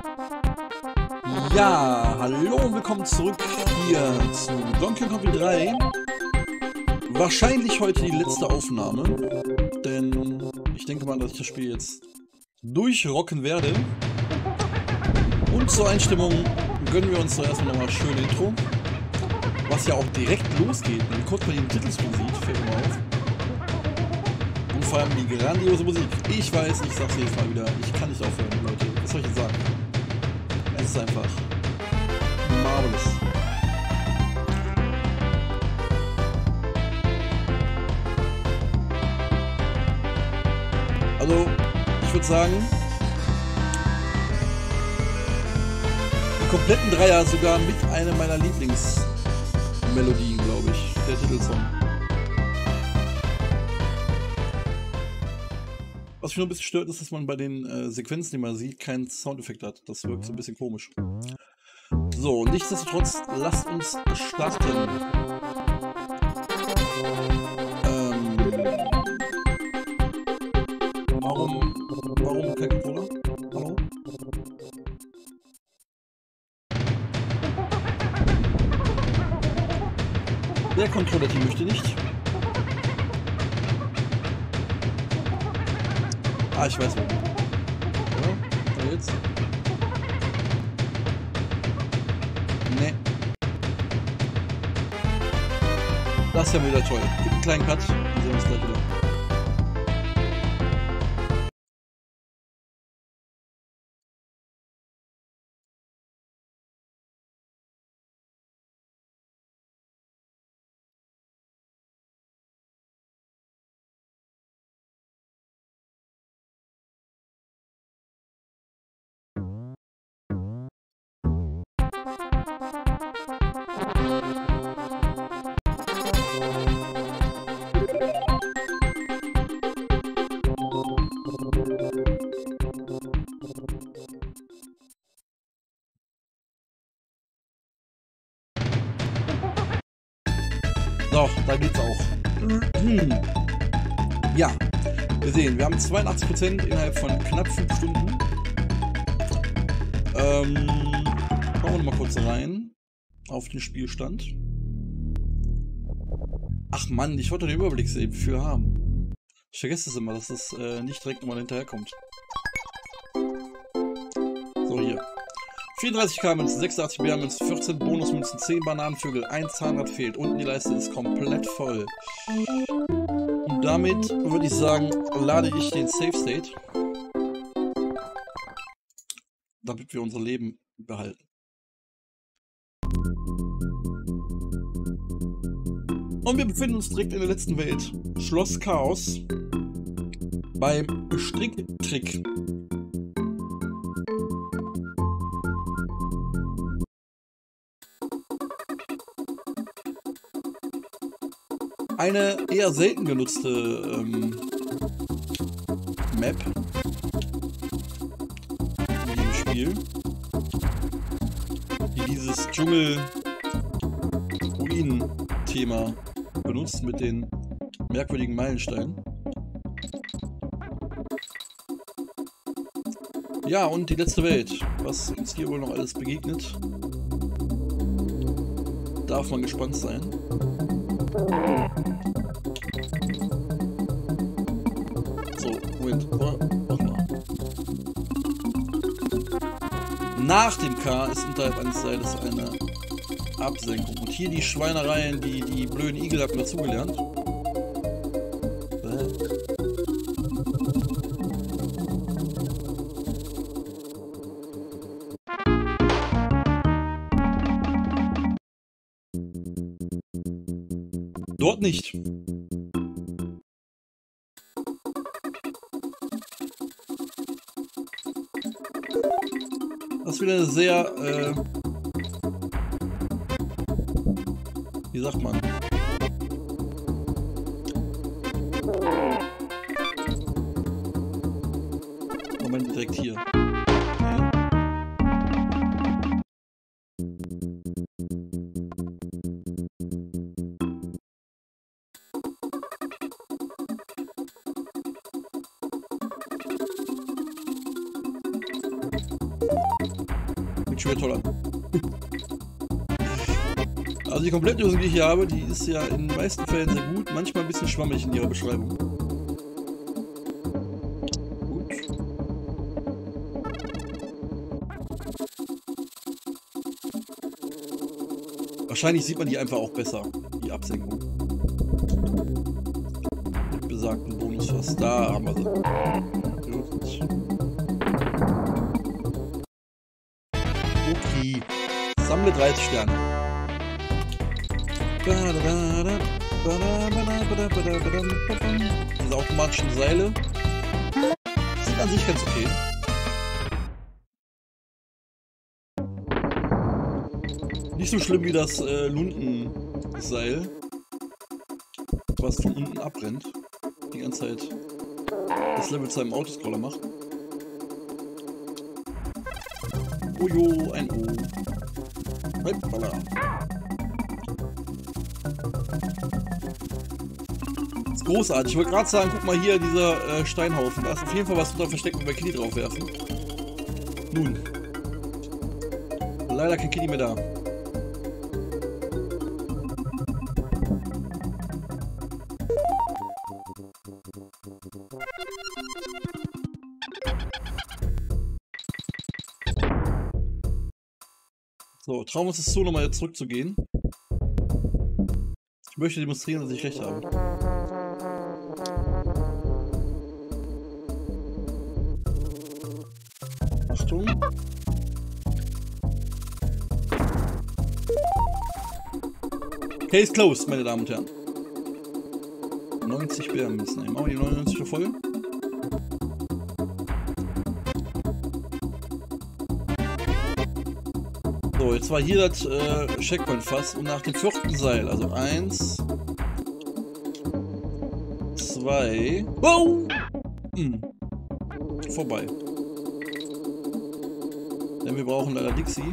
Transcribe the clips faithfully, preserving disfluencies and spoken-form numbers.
Ja, hallo und willkommen zurück hier zu Donkey Kong Country drei. Wahrscheinlich heute die letzte Aufnahme, denn ich denke mal, dass ich das Spiel jetzt durchrocken werde. Und zur Einstimmung gönnen wir uns doch erstmal nochmal schön Intro, was ja auch direkt losgeht. Wenn kurz mal den Titelscreen sieht, fällt mir auf. Und vor allem die grandiose Musik. Ich weiß, ich sag's jedes Mal wieder, ich kann nicht aufhören, Leute. Was soll ich jetzt sagen? Es ist einfach marvelous. Also, ich würde sagen, den kompletten Dreier sogar mit einer meiner Lieblingsmelodien, glaube ich, der Titelsong. Was mich nur ein bisschen stört, ist, dass man bei den äh, Sequenzen, die man sieht, keinen Soundeffekt hat. Das wirkt so ein bisschen komisch. So, nichtsdestotrotz, lasst uns starten. Ähm, warum, warum kein Controller? Hallo? Der Controller-Team möchte nicht. Ah, ich weiß wo. Ja, da jetzt. Nee. Das ist ja wieder toll. Gibt einen kleinen Cut. Dann sehen wir uns gleich wieder. So, da geht's auch. Ja, wir sehen, wir haben zweiundachtzig Prozent innerhalb von knapp fünf Stunden. Ähm, schauen wir mal kurz rein auf den Spielstand. Ach Mann, ich wollte den Überblick sehen, wie viel wir haben. Ich vergesse es immer, dass das äh, nicht direkt nochmal hinterherkommt. So, hier. vierunddreißig K-Münzen, sechsundachtzig B R-Münzen, vierzehn Bonusmünzen, zehn Bananenvögel, ein Zahnrad fehlt. Unten die Leiste ist komplett voll. Und damit würde ich sagen, lade ich den Save State, damit wir unser Leben behalten. Und wir befinden uns direkt in der letzten Welt. Schloss Chaos. Beim Stricktrick. Eine eher selten genutzte ähm, Map in diesem Spiel, die dieses Dschungel-Ruinen-Thema benutzt mit den merkwürdigen Meilensteinen. Ja, und die letzte Welt, was uns hier wohl noch alles begegnet, darf man gespannt sein. So, Moment, mach mal. Nach dem K ist unterhalb eines Seiles eine Absenkung. Und hier die Schweinereien, die, die blöden Igel hatten dazugelernt. Dort nicht. Das ist wieder eine sehr, äh, wie sagt man? Moment, direkt hier. Okay. schon wieder toll an. Also die Komplettlösung, die ich hier habe, die ist ja in den meisten Fällen sehr gut, manchmal ein bisschen schwammig in ihrer Beschreibung. Gut. Wahrscheinlich sieht man die einfach auch besser, die Absenkung. Mit besagten Bonusfass. Da haben wir sie. Gut. Okay. Sammle dreißig Sterne. Diese automatischen Seile sind an sich ganz okay. Nicht so schlimm wie das äh, Lundenseil, was von unten abbrennt. Die ganze Zeit das Level zu einem Autoscroller macht. Ojo, ein O. Hoppala. Das ist großartig. Ich wollte gerade sagen, guck mal hier, dieser äh, Steinhaufen. Da ist auf jeden Fall was drunter versteckt, und bei Kitty drauf werfen. Nun. Leider kein Kitty mehr da. So, trauen wir uns es so, nochmal zurückzugehen. Ich möchte demonstrieren, dass ich recht habe. Achtung. Case closed, meine Damen und Herren. neunzig Bären müssen nehmen. Machen wir die neunundneunzig schon voll? So, jetzt war hier das äh, Checkpoint-Fass und nach dem vierten Seil, also eins, zwei, wow! Hm. Vorbei. Denn wir brauchen leider Dixie.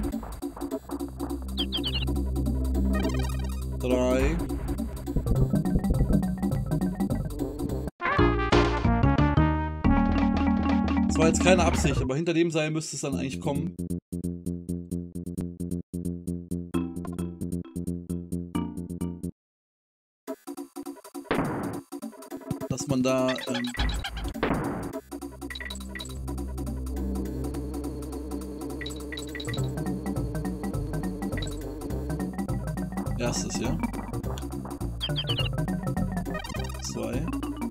Drei. Das war jetzt keine Absicht, aber hinter dem Seil müsste es dann eigentlich kommen. Dass man da ähm, erstes, ja. Zwei.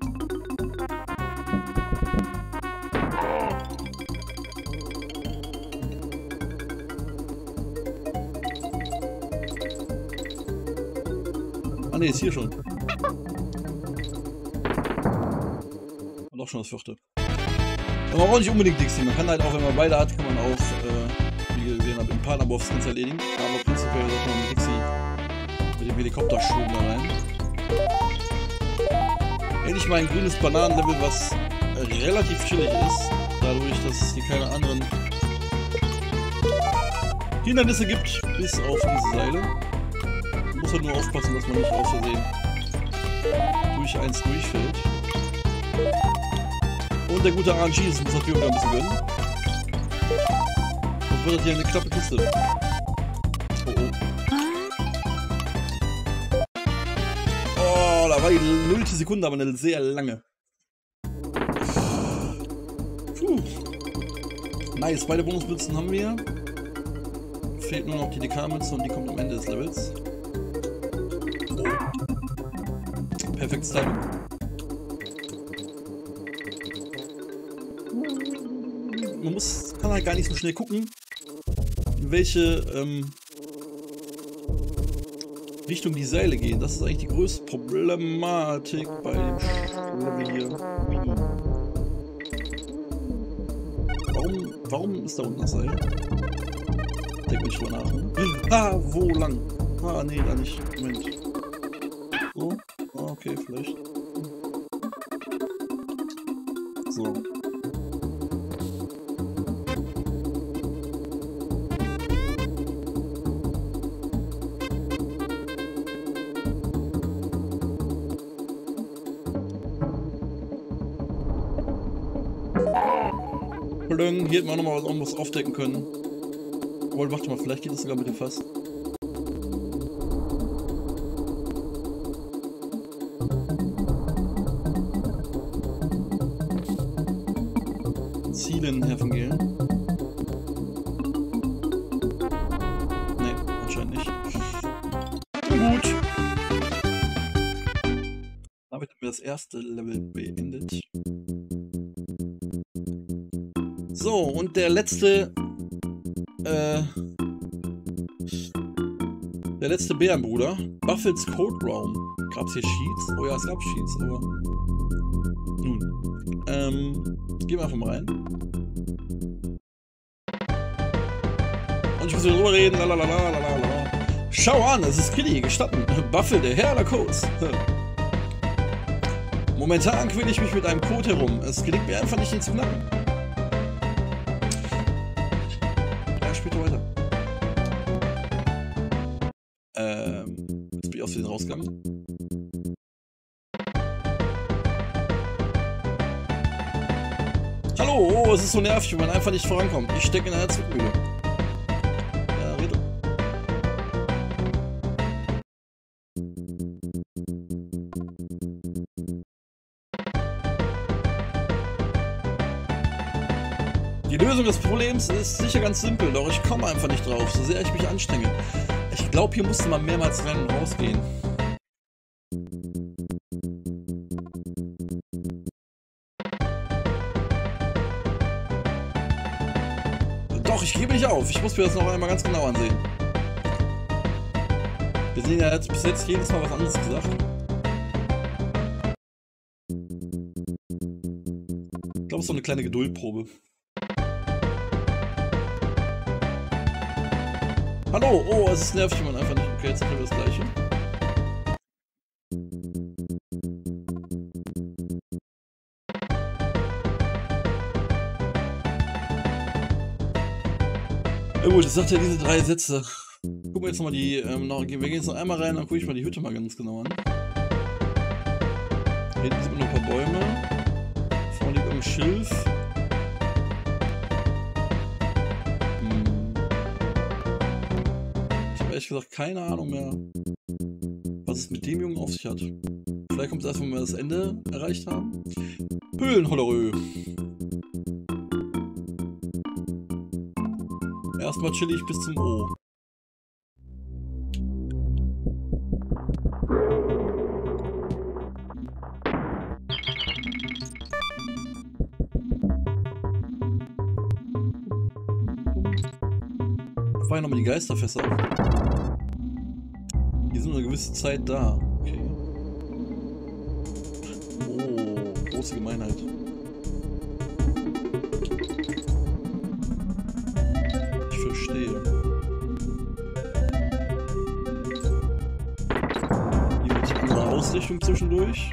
Ah ne, ist hier schon. Doch schon das vierte. Aber man braucht nicht unbedingt Dixie. Man kann halt auch, wenn man beide hat, kann man auch, äh, wie ihr gesehen habt, im Partnerboss ganz erledigen. Aber prinzipiell sollte man mit Dixie mit dem Helikopterschwung da rein. Endlich mal ein grünes Bananenlevel, was relativ chillig ist. Dadurch, dass es hier keine anderen Hindernisse gibt, bis auf diese Seile. Man muss halt nur aufpassen, dass man nicht aus Versehen durch eins durchfällt. Und der gute R N G muss natürlich wieder ein bisschen gönnen. Sonst wird das hier eine knappe Kiste. Oh oh. Oh, da war die nullte Sekunde, aber eine sehr lange. Puh. Nice, beide Bonusmützen haben wir. Fehlt nur noch die D K-Mütze und die kommt am Ende des Levels. Oh. Perfektes Timing. Man muss, kann halt gar nicht so schnell gucken, in welche ähm, Richtung die Seile gehen. Das ist eigentlich die größte Problematik bei dem Level hier. Warum, warum ist da unten das Seil? Denk mich drüber nach. Ne? Ah, wo lang? Ah, nee, da nicht. Moment. So? Ah, okay, vielleicht. So. Hier hätten wir nochmal was aufdecken können. Obwohl, warte mal, vielleicht geht das sogar mit dem Fass. Zielen, Herr von Gehlen. Nee, anscheinend nicht. Gut. Damit haben wir das erste Level beendet. So, und der letzte... Äh... Der letzte Bärenbruder. Buffels Code Realm. Gab es hier Sheets? Oh ja, es gab Sheets, aber... Nun. Ähm... Gehen wir einfach mal rein. Und ich muss wieder drüber reden. Lalalala. Schau an, es ist Kitty, gestatten. Buffel, der Herr aller Codes. Momentan quäle ich mich mit einem Code herum. Es gelingt mir einfach nicht, ihn zu knacken. Ja, später weiter. Ähm, jetzt bin ich aus Versehen rausgegangen. Hallo, oh, es ist so nervig, wenn man einfach nicht vorankommt. Ich stecke in einer Zugmühle. Ja, rede. Die Lösung des Problems ist sicher ganz simpel, doch ich komme einfach nicht drauf, so sehr ich mich anstrenge. Ich glaube, hier musste man mehrmals rein und rausgehen. Doch, ich gebe nicht auf. Ich muss mir das noch einmal ganz genau ansehen. Wir sehen ja jetzt bis jetzt jedes Mal was anderes gesagt. Ich glaube, es ist so eine kleine Geduldprobe. Hallo! Oh, es ist nervig, wenn man einfach nicht... Okay, jetzt haben wir das Gleiche. Ja gut, das sagt ja diese drei Sätze. Gucken wir jetzt nochmal die... Ähm, noch, wir gehen jetzt noch einmal rein, dann gucke ich mal die Hütte mal ganz genau an. Hinten sind noch ein paar Bäume. Vorne liegt irgendein Schilf. Ehrlich gesagt keine Ahnung mehr, was es mit dem Jungen auf sich hat. Vielleicht kommt es erst, wenn wir das Ende erreicht haben. Höhlenhollerö. Erstmal chill ich bis zum O. War ja nochmal die Geisterfässer. Die sind eine gewisse Zeit da. Okay. Oh, große Gemeinheit. Ich verstehe. Hier gibt es eine andere Ausrichtung zwischendurch.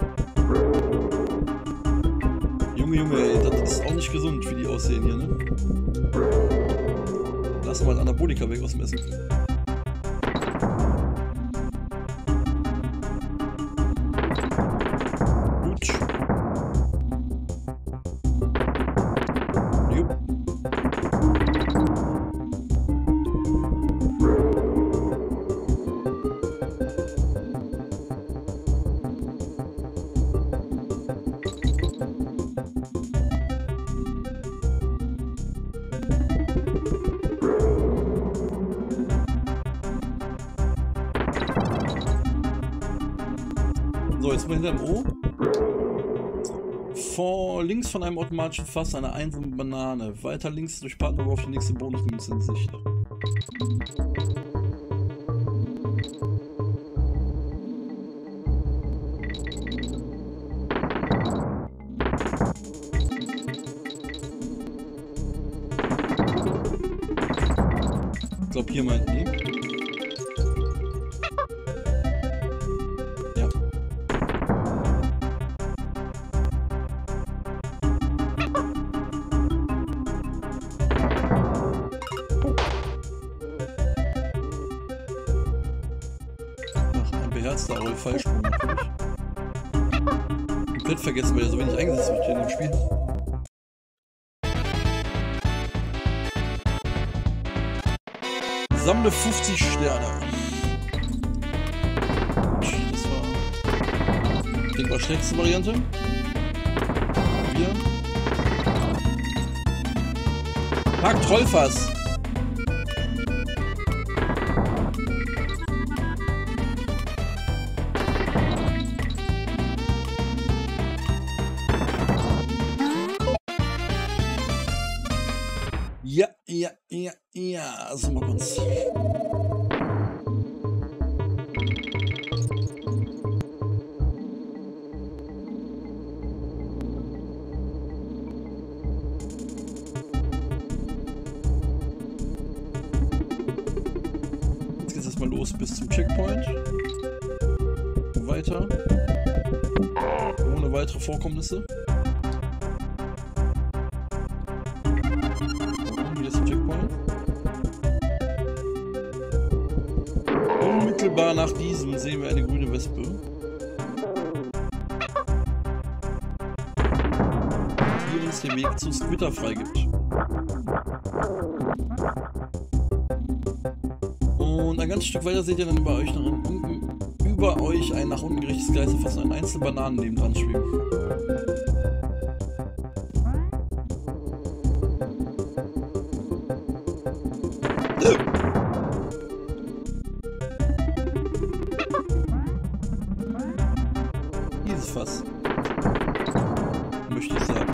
Junge, Junge, ey, das ist auch nicht gesund, wie die aussehen hier, ne? Lass mal Anabolika weg aus dem Essen. Gut. Jupp. So, jetzt sind wir hinter dem O. Vor links von einem automatischen Fass eine einsame Banane. Weiter links durch Partner auf die nächste Bonusmünze in Sicht. Ich glaube, hier meinten die. Beherzter, aber Fallsprung natürlich. Komplett vergessen, weil er so wenig eingesetzt wird hier in dem Spiel. Sammle fünfzig Sterne. Das war, ich denke mal, schlechteste Variante. Wir. Pack Trollfass. Ja, ja, ja, ja, so machen wir's. Jetzt geht's erstmal los bis zum Checkpoint. Weiter. Ohne weitere Vorkommnisse. Checkpoint. Unmittelbar nach diesem sehen wir eine grüne Wespe, die uns den Weg zu Squitter freigibt. Und ein ganzes Stück weiter seht ihr dann über euch, noch ein, über euch ein nach unten gerichtetes Gleis, fast ein einzelne Bananen neben dran schweben. Dieses Fass. Möchte ich sagen.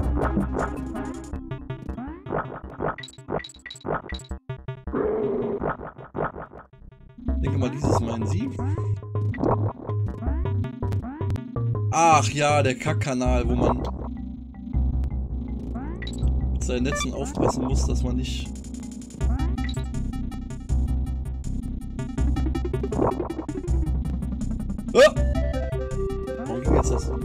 Ich denke mal, dieses meinen Sie. Ach ja, der Kackkanal, wo man mit seinen Netzen aufpassen muss, dass man nicht... Oh! Warum ging jetzt das?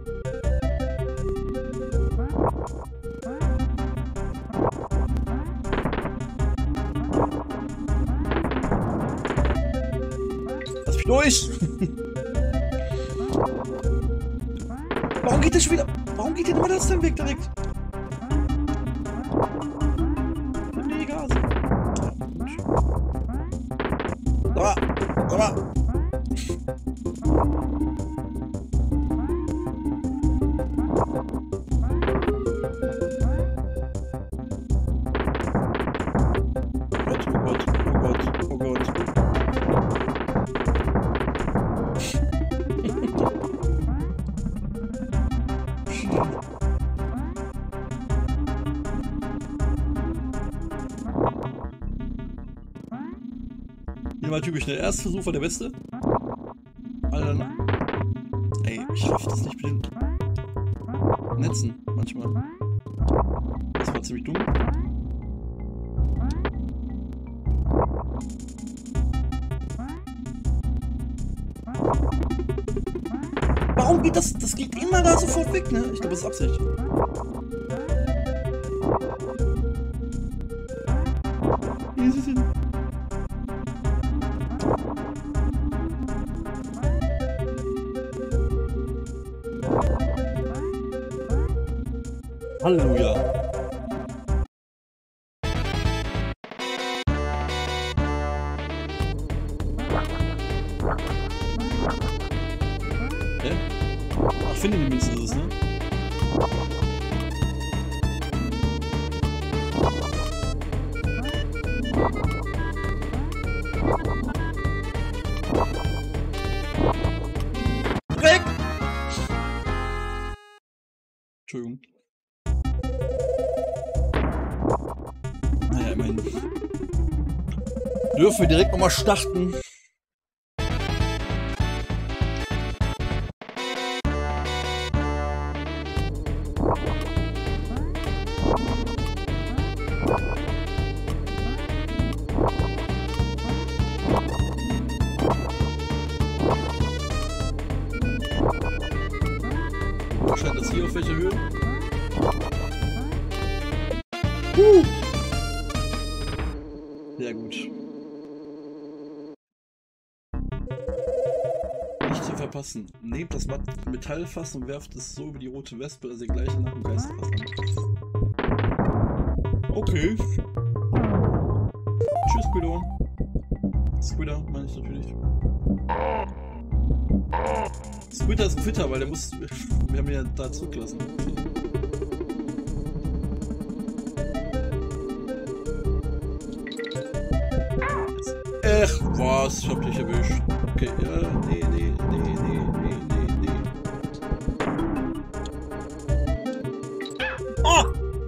Lass mich durch! Warum geht der schon wieder? Warum geht der immer das denn weg direkt? Nee, Gas. Ja, gut. Sag mal, sag mal. Hier mal typisch, der erste Versuch war der beste. Alter, ey, ich raff das nicht mit den Netzen manchmal. Das war ziemlich dumm. Warum geht das? Das geht immer da sofort weg, ne? Ich glaube, das ist Absicht. Hier ist es hin. Halleluja. Hä? Ach, finde die Münze ist es, ne? Weg! Entschuldigung. Naja, immerhin. Dürfen wir direkt nochmal starten. Scheint das hier auf welcher Höhe? Uh. Sehr gut. Nicht zu verpassen. Nehmt das Metallfass und werft es so über die rote Wespe, dass ihr gleich nach dem Geisterfass landet. Okay. Tschüss, Guido. Squidder meine ich natürlich. Squidder ist fitter, weil der muss... Wir haben ihn ja da zurückgelassen. Ach, was? Ich hab dich erwischt. Okay, ja, nee, nee, nee, nee, nee, nee, nee. Oh!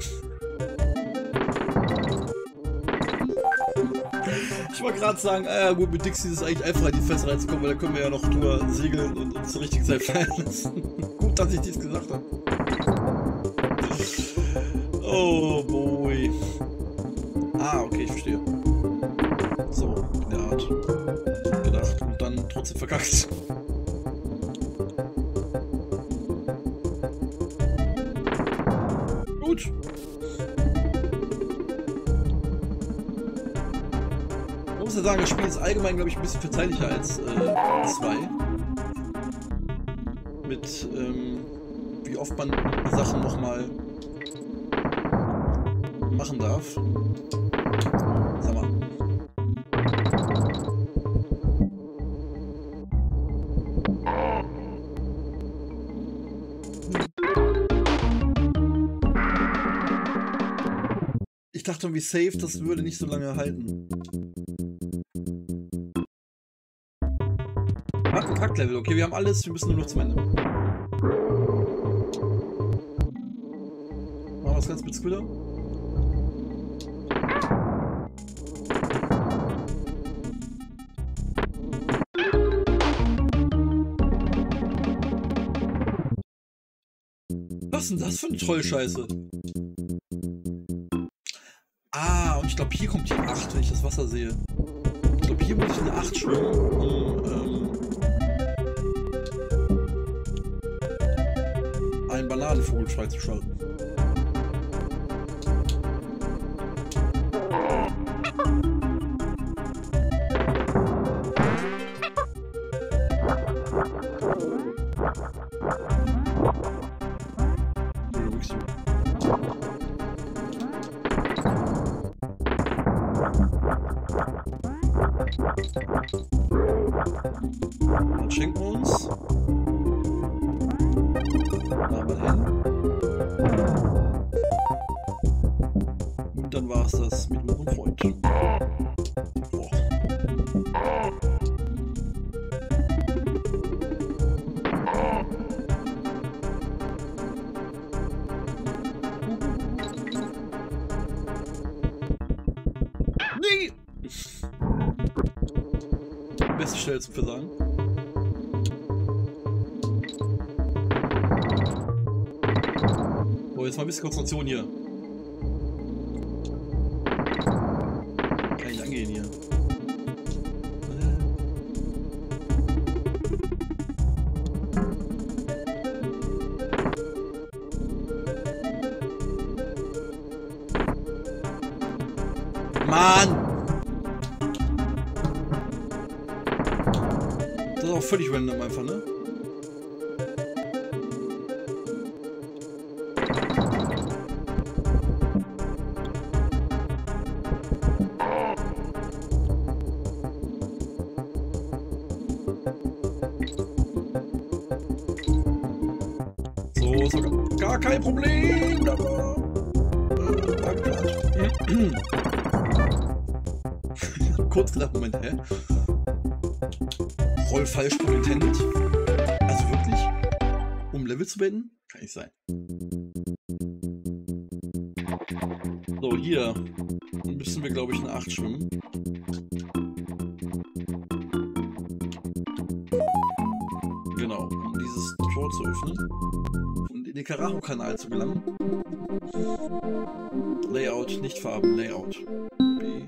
Ich wollte gerade sagen, ah, gut, mit Dixie ist es eigentlich einfacher, in die Fässer reinzukommen, weil da können wir ja noch drüber segeln und uns zur richtigen Zeit fallen lassen. Gut, dass ich dies gesagt habe. Oh boy. Ah, okay, ich verstehe. So, in der Art. Gedacht und dann trotzdem verkackt. Gut. Man muss ja sagen, das Spiel ist allgemein, glaube ich, ein bisschen verzeihlicher als zwei. Äh, Mit, ähm, wie oft man Sachen nochmal machen darf. Sag mal. Ich dachte irgendwie safe, das würde nicht so lange halten. Hacklevel, okay, wir haben alles, wir müssen nur noch zum Ende. Machen wir das ganz mit Squidder? Was ist denn das für eine Trollscheiße? Ah, und ich glaube, hier kommt die acht, wenn ich das Wasser sehe. Ich glaube, hier muss ich eine acht schwimmen, um ähm, einen Bananenvogel freizuschalten. Dann schenken wir uns. Da mal hin. Und dann war es das mit unserem Freund. Boah. Nee! Beste Stelle zum Versagen. Oh, jetzt mal ein bisschen Konzentration hier. Kann ich angehen hier. Mann! Das ist auch völlig random einfach, ne? So, ist doch gar kein Problem. Kurz gedacht, Moment, hä? Rollfallsprung intended? Also wirklich? Um Level zu beenden? Kann nicht sein. So, hier müssen wir, glaube ich, eine acht schwimmen. Genau, um dieses Tor zu öffnen und in den Karacho-Kanal zu gelangen. Layout, nicht Farben, Layout. B.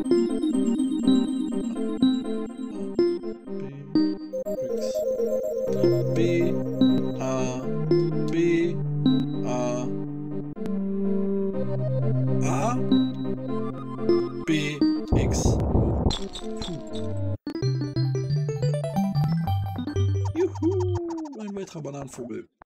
B, A, B, A, A, B, X. Juhu, ein weiterer Bananenvogel.